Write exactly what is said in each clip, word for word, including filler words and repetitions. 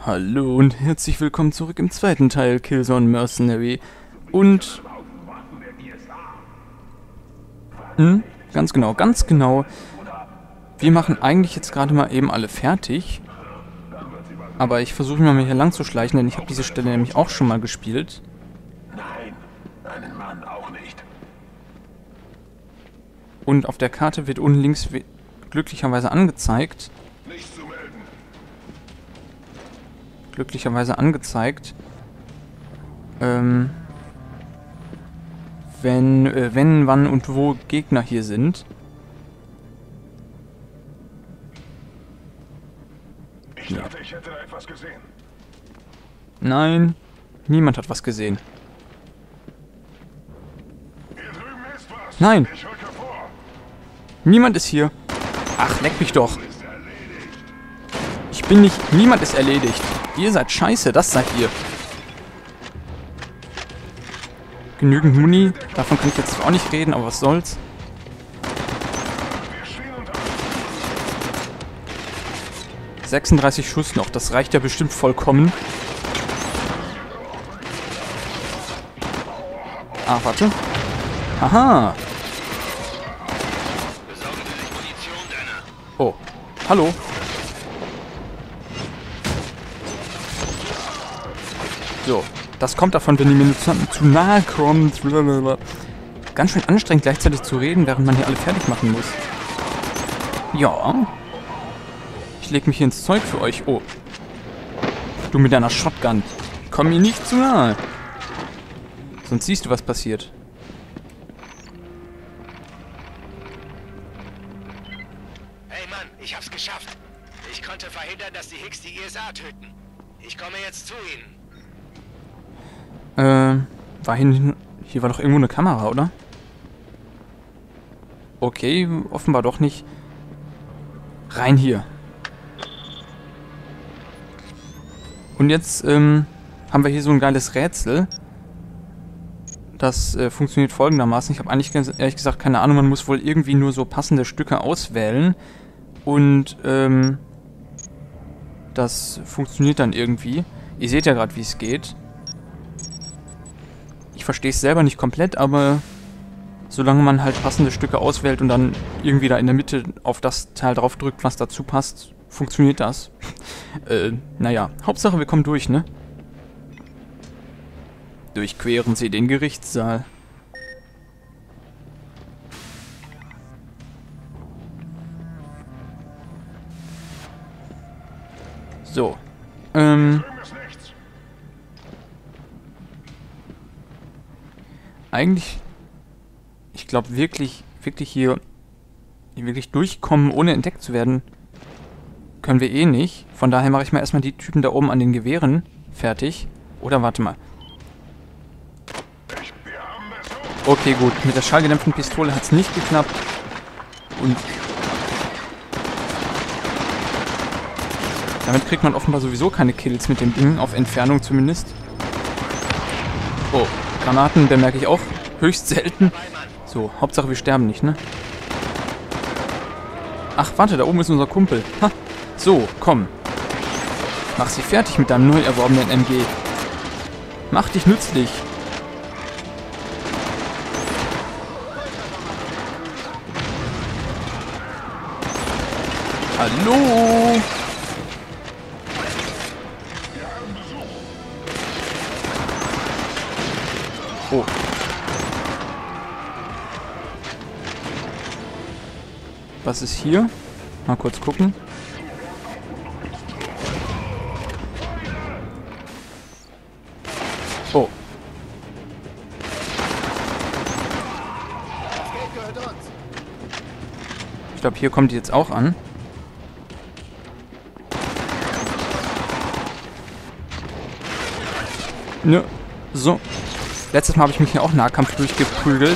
Hallo und herzlich willkommen zurück im zweiten Teil Killzone Mercenary. Und... Hm, ganz genau, ganz genau. Wir machen eigentlich jetzt gerade mal eben alle fertig. Aber ich versuche mal hier lang zu schleichen, denn ich habe diese Stelle nämlich auch schon mal gespielt. Nein, einen Mann auch nicht. Und auf der Karte wird unten links glücklicherweise angezeigt. Nichts zu melden. Glücklicherweise angezeigt. Ähm... Wenn, äh, wenn, wann und wo Gegner hier sind. Ich Ja. dachte, ich hätte etwas gesehen. Nein, niemand hat was gesehen. Hier drüben ist was. Nein, Ich rücke vor. niemand ist hier. Ach, leck mich doch. Ist erledigt. Ich bin nicht... Niemand ist erledigt. Ihr seid scheiße, das seid ihr. Genügend Muni. Davon kann ich jetzt auch nicht reden, aber was soll's. Wir stehen unter. sechsunddreißig Schuss noch, das reicht ja bestimmt vollkommen. Ah, warte. Aha. Oh, hallo. So, das kommt davon, wenn die mir zu, zu nahe kommt. Ganz schön anstrengend, gleichzeitig zu reden, während man hier alle fertig machen muss. Ja. Ich leg mich hier ins Zeug für euch. Oh. Du mit deiner Shotgun. Komm mir nicht zu nahe. Sonst siehst du, was passiert. Hey Mann, ich hab's geschafft. Ich konnte verhindern, dass die Hicks die I S A töten. Ich komme jetzt zu ihnen. Äh, war hier, hier war doch irgendwo eine Kamera, oder? Okay, offenbar doch nicht. Rein hier. Und jetzt, ähm, haben wir hier so ein geiles Rätsel. Das äh, funktioniert folgendermaßen. Ich habe eigentlich ganz ehrlich gesagt keine Ahnung. Man muss wohl irgendwie nur so passende Stücke auswählen. Und, ähm, das funktioniert dann irgendwie. Ihr seht ja gerade, wie es geht. Ich verstehe es selber nicht komplett, aber solange man halt passende Stücke auswählt und dann irgendwie da in der Mitte auf das Teil drauf drückt, was dazu passt, funktioniert das. äh, naja, Hauptsache wir kommen durch, ne? Durchqueren Sie den Gerichtssaal. So. Ähm... Drüben ist nichts. Eigentlich, ich glaube wirklich, wirklich hier, wirklich durchkommen, ohne entdeckt zu werden, können wir eh nicht. Von daher mache ich mal erstmal die Typen da oben an den Gewehren fertig. Oder warte mal. Ich, wir haben es so. Okay, gut. Mit der schallgedämpften Pistole hat es nicht geklappt. Und damit kriegt man offenbar sowieso keine Kills mit dem Ding, auf Entfernung zumindest. Oh. Granaten bemerke ich auch höchst selten. So, Hauptsache wir sterben nicht, ne? Ach, warte, da oben ist unser Kumpel. Ha. So, komm. Mach sie fertig mit deinem neu erworbenen M G. Mach dich nützlich. Hallo? Oh. Was ist hier? Mal kurz gucken. Oh. Ich glaube, hier kommt die jetzt auch an. Nö. So. Letztes Mal habe ich mich hier auch Nahkampf durchgeprügelt.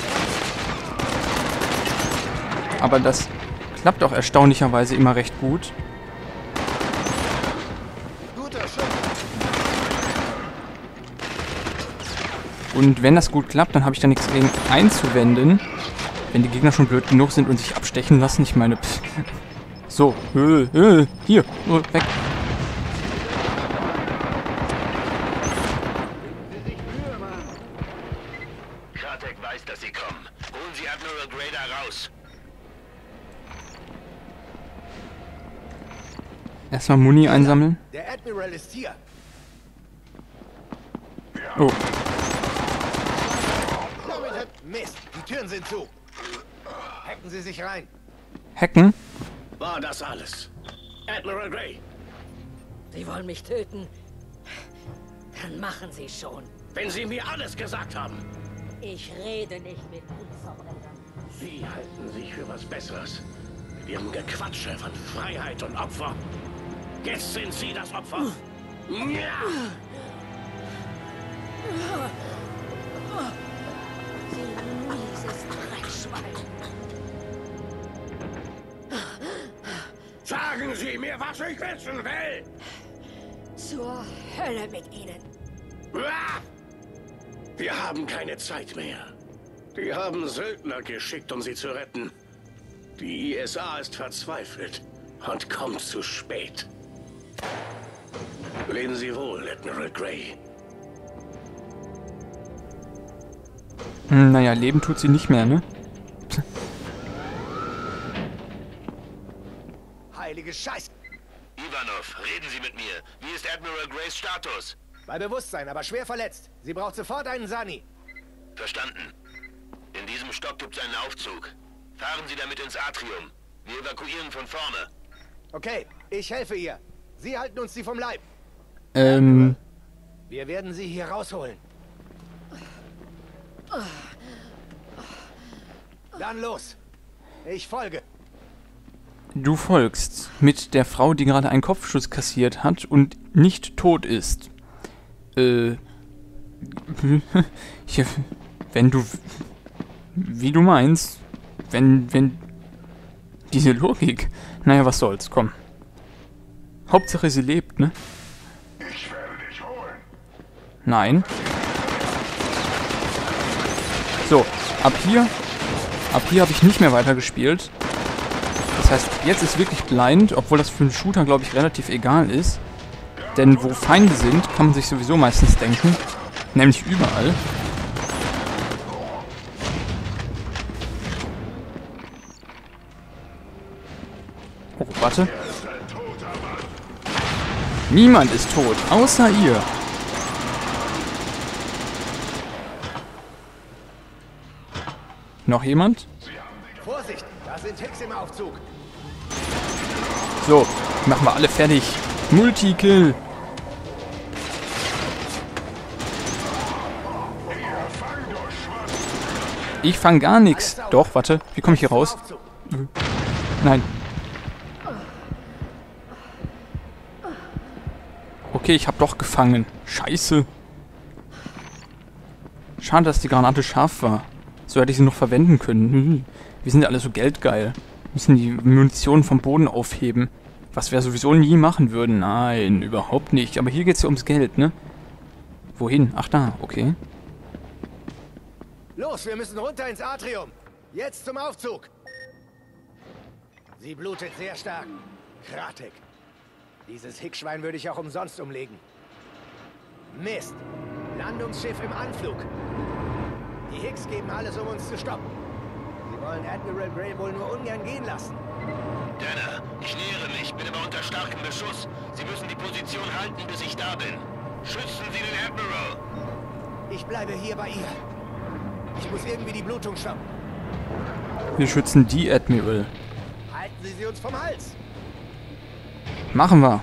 Aber das klappt auch erstaunlicherweise immer recht gut. Und wenn das gut klappt, dann habe ich da nichts gegen einzuwenden. Wenn die Gegner schon blöd genug sind und sich abstechen lassen. Ich meine, pff. So, äh, äh, hier, äh, weg. heraus. Erstmal Muni einsammeln. Der Admiral ist hier. Oh. Mist, die Türen sind zu. Hacken Sie sich rein. Hacken? War das alles? Admiral Grey, Sie wollen mich töten? Dann machen Sie schon. wenn Sie mir alles gesagt haben. Ich rede nicht mit Kriegsverbrechern. Sie halten sich für was Besseres. Mit Ihrem Gequatsche von Freiheit und Opfer. Jetzt sind Sie das Opfer. Ja! Sie mieses Dreckschwein. Sagen Sie mir, was ich wissen will! Zur Hölle mit Ihnen. Ah! Wir haben keine Zeit mehr. Die haben Söldner geschickt, um sie zu retten. Die I S A ist verzweifelt und kommt zu spät. Leben Sie wohl, Admiral Grey. Hm, naja, leben tut sie nicht mehr, ne? Heilige Scheiße. Ivanov, reden Sie mit mir. Wie ist Admiral Greys Status? Bei Bewusstsein, aber schwer verletzt. Sie braucht sofort einen Sani. Verstanden. In diesem Stock gibt es einen Aufzug. Fahren Sie damit ins Atrium. Wir evakuieren von vorne. Okay, ich helfe ihr. Sie halten uns die vom Leib. Ähm, Wir werden sie hier rausholen. Dann los. Ich folge. du folgst mit der Frau, die gerade einen Kopfschuss kassiert hat und nicht tot ist. Äh, ich, wenn du, wie du meinst, wenn, wenn, diese Logik, naja, was soll's, komm. Hauptsache sie lebt, ne? Ich werde dich holen. Nein. So, ab hier, ab hier habe ich nicht mehr weitergespielt. Das heißt, jetzt ist wirklich blind, obwohl das für einen Shooter, glaube ich, relativ egal ist. Denn wo Feinde sind, kann man sich sowieso meistens denken. Nämlich überall. Oh, warte. Niemand ist tot, außer ihr. Noch jemand? Vorsicht, da sind Hicks im Aufzug. So, machen wir alle fertig. Multikill. Ich fang gar nichts. Doch, warte. Wie komme ich hier raus? Aufzug. Nein. Okay, ich habe doch gefangen. Scheiße. Schade, dass die Granate scharf war. So hätte ich sie noch verwenden können. Hm. Wir sind ja alle so geldgeil. Müssen die Munition vom Boden aufheben. Was wir sowieso nie machen würden. Nein, überhaupt nicht. Aber hier geht es ja ums Geld, ne? Wohin? Ach da, okay. Los, wir müssen runter ins Atrium. Jetzt zum Aufzug. Sie blutet sehr stark. Kratek. Dieses Hickschwein würde ich auch umsonst umlegen. Mist. Landungsschiff im Anflug. Die Hicks geben alles, um uns zu stoppen. Sie wollen Admiral Grey wohl nur ungern gehen lassen. Danner, ich nähere mich, bin aber unter starkem Beschuss. Sie müssen die Position halten, bis ich da bin. Schützen Sie den Admiral! Ich bleibe hier bei ihr. Ich muss irgendwie die Blutung stoppen. Wir schützen die Admiral. Halten Sie sie uns vom Hals. Machen wir.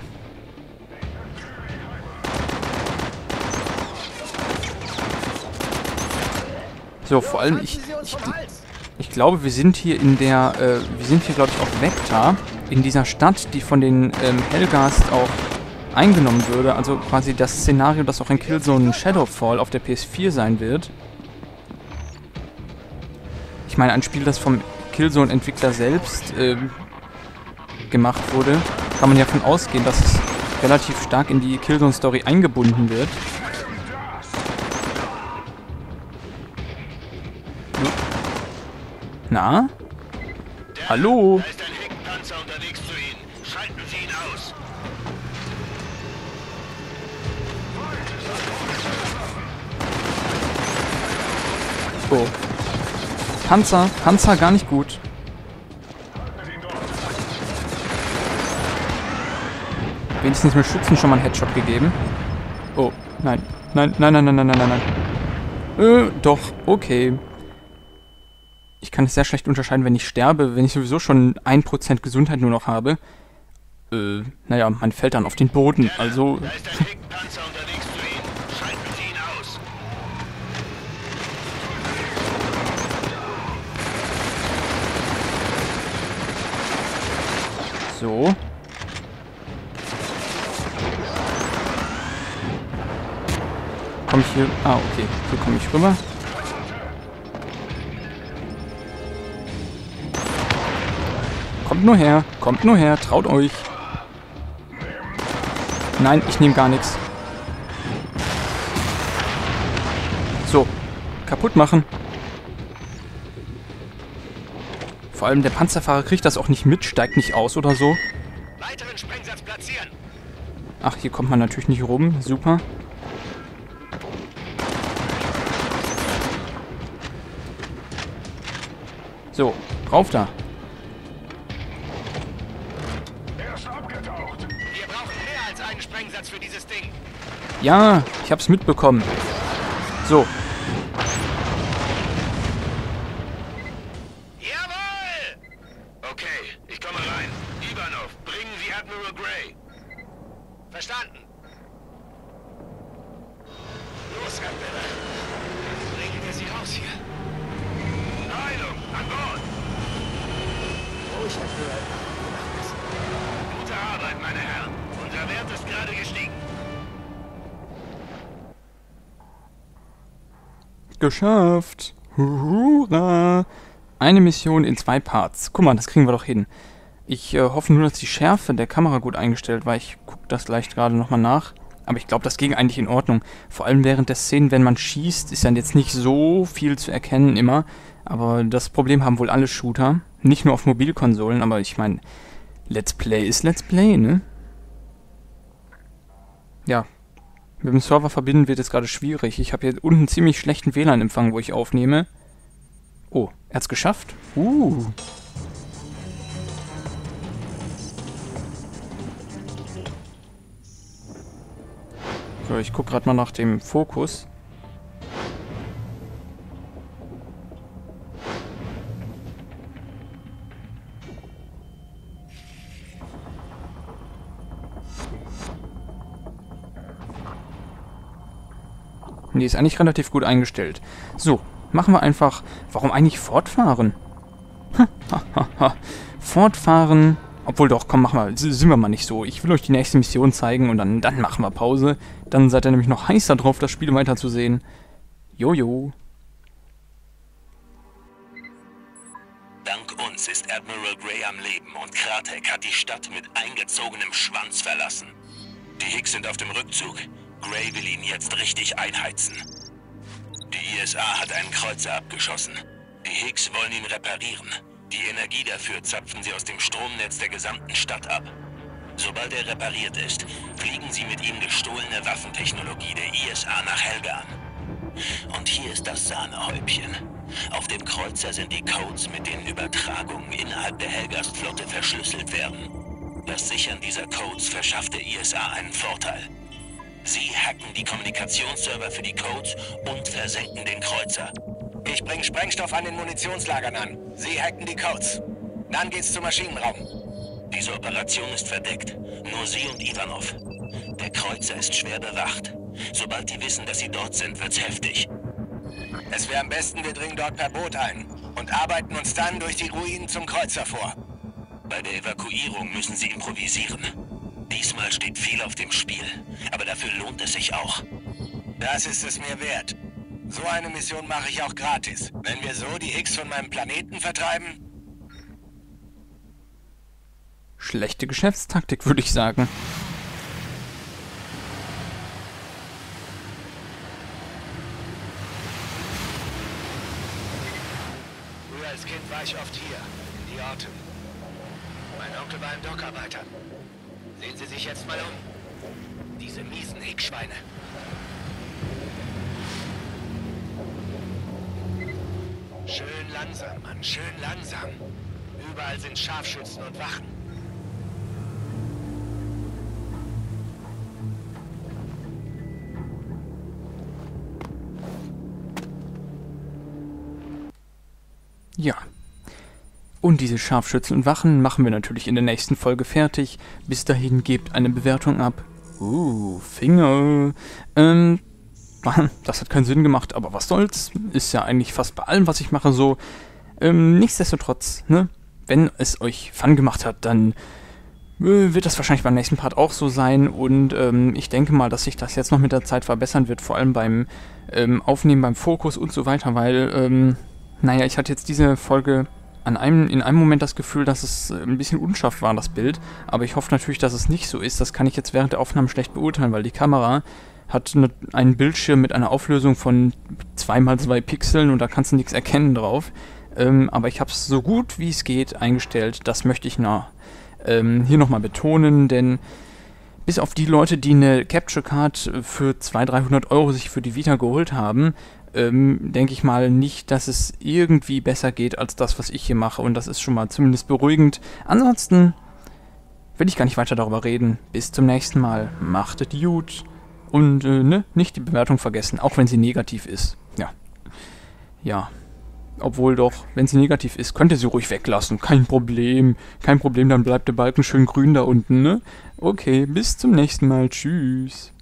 So, vor allem, ich, Halten Sie uns ich, vom Hals. ich glaube, wir sind hier in der, äh, wir sind hier, glaube ich, auf Vecta, in dieser Stadt, die von den ähm, Helghast auch eingenommen würde. Also quasi das Szenario, das auch in Killzone Shadowfall auf der P S vier sein wird. Ich meine, ein Spiel, das vom Killzone-Entwickler selbst ähm, gemacht wurde, kann man ja davon ausgehen, dass es relativ stark in die Killzone-Story eingebunden wird. Na? Hallo? Da ist ein Heckpanzer unterwegs zu Ihnen. Schalten Sie ihn aus. Oh. Panzer, Panzer gar nicht gut. Wenigstens mit Schützen schon mal einen Headshot gegeben. Oh, nein. Nein, nein, nein, nein, nein, nein, nein. Äh, doch, okay. Ich kann es sehr schlecht unterscheiden, wenn ich sterbe, wenn ich sowieso schon ein Prozent Gesundheit nur noch habe. Äh, naja, man fällt dann auf den Boden, also... Da ist ein Hick-Panzer unterwegs zu Ihnen. Schalten Sie ihn aus. So. Komme ich hier... Ah, okay. Hier komme ich rüber. Kommt nur her. Kommt nur her. Traut euch. Nein, ich nehme gar nichts. So. Kaputt machen. Vor allem der Panzerfahrer kriegt das auch nicht mit, steigt nicht aus oder so. Weiteren Sprengsatz platzieren. Ach, hier kommt man natürlich nicht rum. Super. So, rauf da. Er ist abgetaucht. Wir brauchen mehr als einen Sprengsatz für dieses Ding. Ja, ich hab's mitbekommen. So, Jawohl! Okay, ich komme rein. Ivanov, bringen Sie Admiral Grey. Verstanden. Los, Admiral. Bringen wir sie raus hier. Heilung, an Bord. Ruhig, Admiral. Gute Arbeit, meine Herren. Unser Wert ist gerade gestiegen. geschafft. Hurra. Eine Mission in zwei Parts. Guck mal, das kriegen wir doch hin. Ich äh, hoffe nur, dass die Schärfe der Kamera gut eingestellt war. Ich gucke das gleich gerade nochmal nach. Aber ich glaube, das ging eigentlich in Ordnung. Vor allem während der Szenen, wenn man schießt, ist dann jetzt nicht so viel zu erkennen immer. Aber das Problem haben wohl alle Shooter. Nicht nur auf Mobilkonsolen, aber ich meine, Let's Play ist Let's Play, ne? Ja. Mit dem Server verbinden wird jetzt gerade schwierig. Ich habe hier unten einen ziemlich schlechten W L A N-Empfang, wo ich aufnehme. Oh, er hat's geschafft? Uh. So, ich gucke gerade mal nach dem Fokus. Die ist eigentlich relativ gut eingestellt. So, machen wir einfach... Warum eigentlich fortfahren? Fortfahren... Obwohl doch, komm, machen wir, sind wir mal nicht so. Ich will euch die nächste Mission zeigen und dann, dann machen wir Pause. Dann seid ihr nämlich noch heißer drauf, das Spiel weiterzusehen. Jojo. Dank uns ist Admiral Grey am Leben und Kratek hat die Stadt mit eingezogenem Schwanz verlassen. Die Hicks sind auf dem Rückzug. Grey will ihn jetzt richtig einheizen. Die I S A hat einen Kreuzer abgeschossen. Die Hicks wollen ihn reparieren. Die Energie dafür zapfen sie aus dem Stromnetz der gesamten Stadt ab. Sobald er repariert ist, fliegen sie mit ihm gestohlene Waffentechnologie der I S A nach Helghan. Und hier ist das Sahnehäubchen. Auf dem Kreuzer sind die Codes, mit denen Übertragungen innerhalb der Helghast-Flotte verschlüsselt werden. Das Sichern dieser Codes verschafft der I S A einen Vorteil. Sie hacken die Kommunikationsserver für die Codes und versenken den Kreuzer. Ich bringe Sprengstoff an den Munitionslagern an. Sie hacken die Codes. Dann geht's zum Maschinenraum. Diese Operation ist verdeckt. Nur Sie und Ivanov. Der Kreuzer ist schwer bewacht. Sobald die wissen, dass Sie dort sind, wird's heftig. Es wäre am besten, wir dringen dort per Boot ein und arbeiten uns dann durch die Ruinen zum Kreuzer vor. Bei der Evakuierung müssen Sie improvisieren. Diesmal steht viel auf dem Spiel, aber dafür lohnt es sich auch. Das ist es mir wert. So eine Mission mache ich auch gratis. Wenn wir so die Hicks von meinem Planeten vertreiben? Schlechte Geschäftstaktik, würde ich sagen. Früher als Kind war ich oft hier, in die Orte. Mein Onkel war ein Dockarbeiter. Sehen Sie sich jetzt mal um. Diese miesen Hickschweine. Schön langsam. langsam, Mann, schön langsam. Überall sind Scharfschützen und Wachen. Ja. Und diese Scharfschützen und Wachen machen wir natürlich in der nächsten Folge fertig. Bis dahin gebt eine Bewertung ab. Uh, Finger. Ähm, das hat keinen Sinn gemacht, aber was soll's. Ist ja eigentlich fast bei allem, was ich mache, so. Ähm, nichtsdestotrotz, ne? Wenn es euch Fun gemacht hat, dann äh, wird das wahrscheinlich beim nächsten Part auch so sein. Und ähm, ich denke mal, dass sich das jetzt noch mit der Zeit verbessern wird, vor allem beim ähm, Aufnehmen, beim Fokus und so weiter, weil, ähm, naja, ich hatte jetzt diese Folge an einem, in einem Moment das Gefühl, dass es ein bisschen unscharf war, das Bild. Aber ich hoffe natürlich, dass es nicht so ist. Das kann ich jetzt während der Aufnahmen schlecht beurteilen, weil die Kamera hat eine, einen Bildschirm mit einer Auflösung von zwei mal zwei Pixeln und da kannst du nichts erkennen drauf. Ähm, aber ich habe es so gut wie es geht eingestellt. Das möchte ich noch, ähm, hier nochmal betonen, denn bis auf die Leute, die eine Capture Card für zweihundert, dreihundert Euro sich für die Vita geholt haben, ähm, denke ich mal nicht, dass es irgendwie besser geht als das, was ich hier mache. Und das ist schon mal zumindest beruhigend. Ansonsten will ich gar nicht weiter darüber reden. Bis zum nächsten Mal. Macht es gut. Und äh, ne, nicht die Bewertung vergessen, auch wenn sie negativ ist. Ja. Ja. Obwohl doch, wenn sie negativ ist, könnt ihr sie ruhig weglassen. Kein Problem. Kein Problem, dann bleibt der Balken schön grün da unten, ne? Okay, bis zum nächsten Mal. Tschüss.